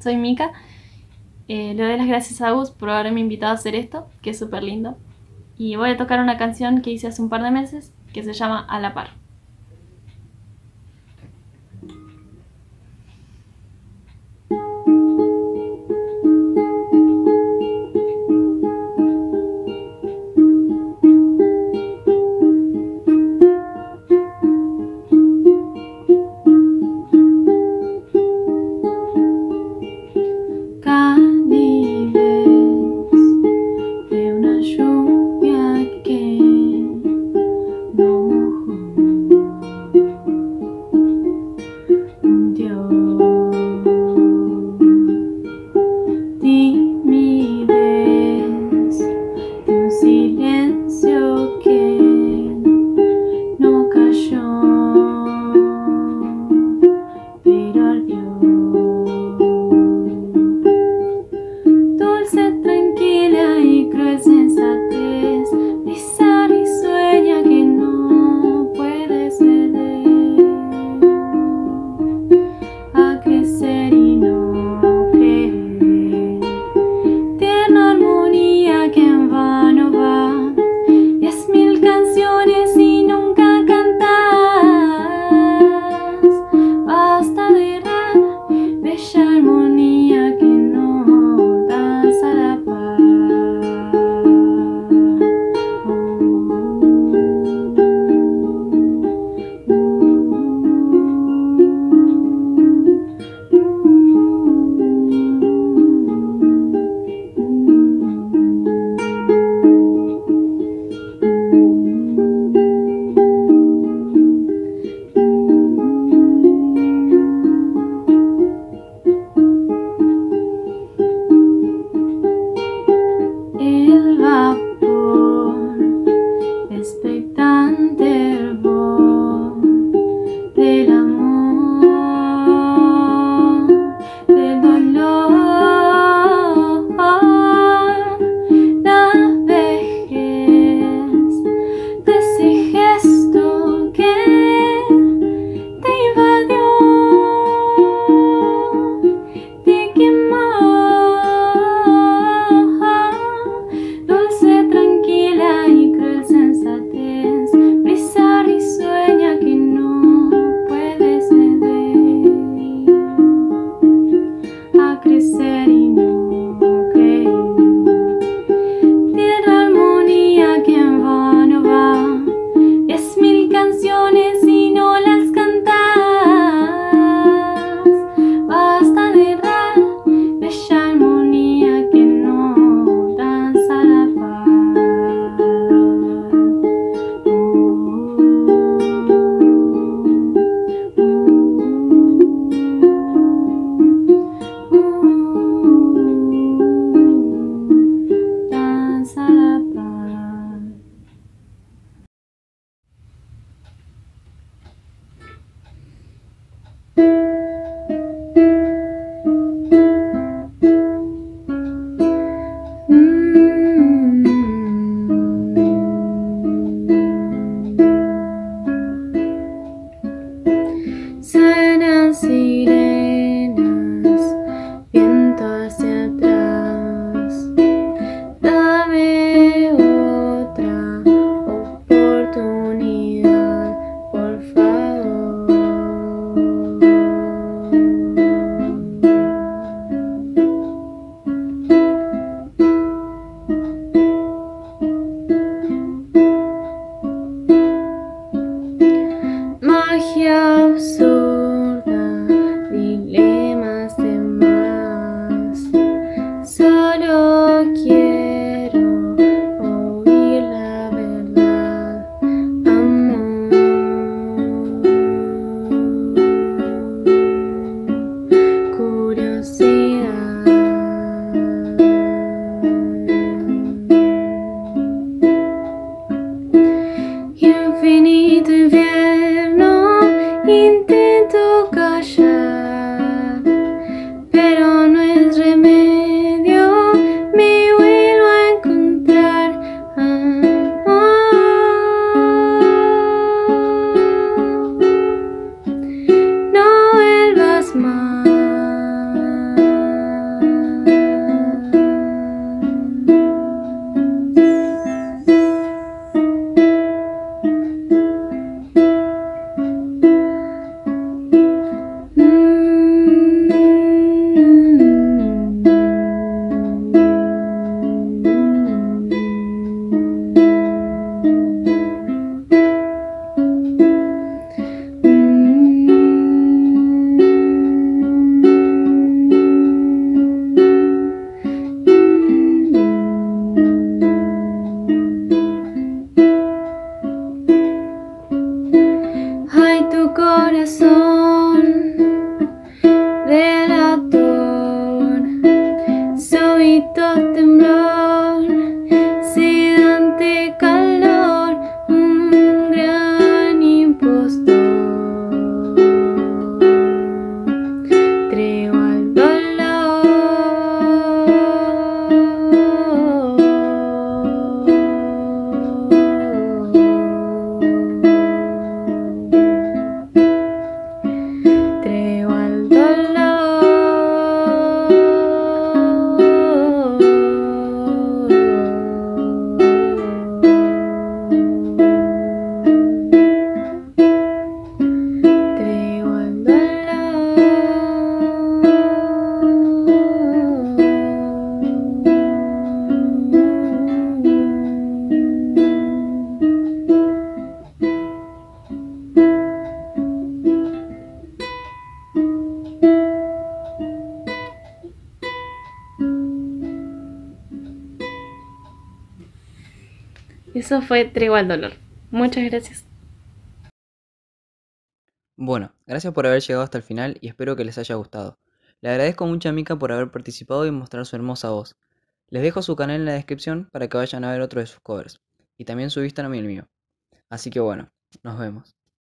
soy Mika. Le doy las gracias a Gus por haberme invitado a hacer esto, que es súper lindo. Y voy a tocar una canción que hice hace un par de meses, que se llama A la Par. Calives de una lluvia que no mojó Eso fue Tregua al Dolor. Muchas gracias. Bueno, gracias por haber llegado hasta el final y espero que les haya gustado. Le agradezco mucho a Mika por haber participado y mostrar su hermosa voz. Les dejo su canal en la descripción para que vayan a ver otro de sus covers, y también su Instagram y el mío. Así que bueno, nos vemos.